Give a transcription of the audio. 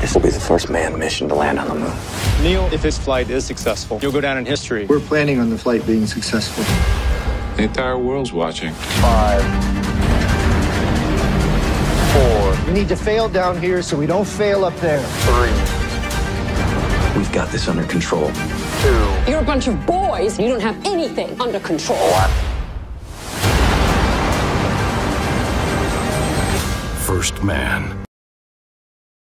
This will be the first manned mission to land on the moon. Neil, if this flight is successful, you'll go down in history. We're planning on the flight being successful. The entire world's watching. 5, 4. We need to fail down here so we don't fail up there. 3. We've got this under control. 2. You're a bunch of boys. You don't have anything under control. 1. First man.